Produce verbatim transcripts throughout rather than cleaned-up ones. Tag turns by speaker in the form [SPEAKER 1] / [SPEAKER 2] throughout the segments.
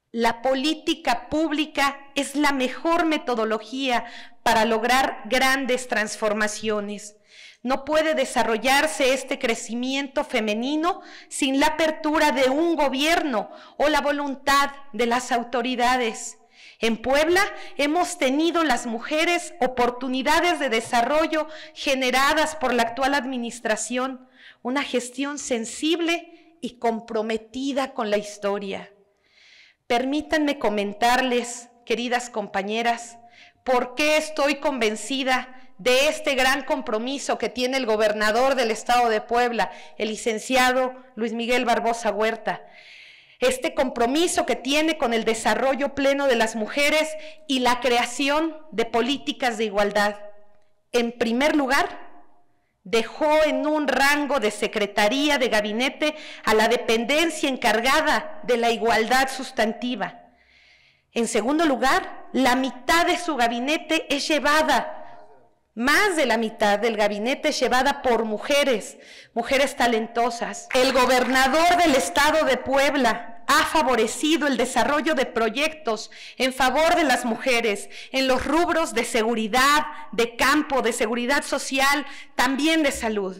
[SPEAKER 1] La política pública es la mejor metodología para lograr grandes transformaciones. No puede desarrollarse este crecimiento femenino sin la apertura de un gobierno o la voluntad de las autoridades. En Puebla hemos tenido las mujeres oportunidades de desarrollo generadas por la actual administración, una gestión sensible y comprometida con la historia. Permítanme comentarles, queridas compañeras, por qué estoy convencida de este gran compromiso que tiene el gobernador del estado de Puebla, el licenciado Luis Miguel Barbosa Huerta. Este compromiso que tiene con el desarrollo pleno de las mujeres y la creación de políticas de igualdad. En primer lugar, dejó en un rango de secretaría de gabinete a la dependencia encargada de la igualdad sustantiva. En segundo lugar, la mitad de su gabinete es llevada, más de la mitad del gabinete es llevada por mujeres, mujeres talentosas. El gobernador del estado de Puebla ha favorecido el desarrollo de proyectos en favor de las mujeres en los rubros de seguridad, de campo, de seguridad social, también de salud.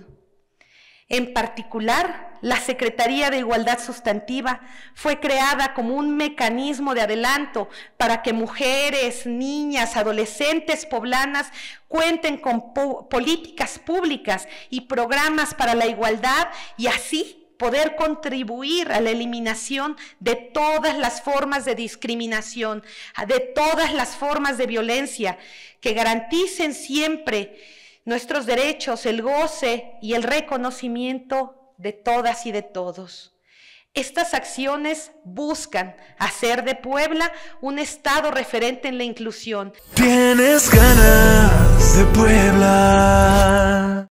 [SPEAKER 1] En particular, la Secretaría de Igualdad Sustantiva fue creada como un mecanismo de adelanto para que mujeres, niñas, adolescentes poblanas cuenten con políticas públicas y programas para la igualdad y así poder contribuir a la eliminación de todas las formas de discriminación, de todas las formas de violencia, que garanticen siempre nuestros derechos, el goce y el reconocimiento de todas y de todos. Estas acciones buscan hacer de Puebla un estado referente en la inclusión.
[SPEAKER 2] Tienes ganas de Puebla.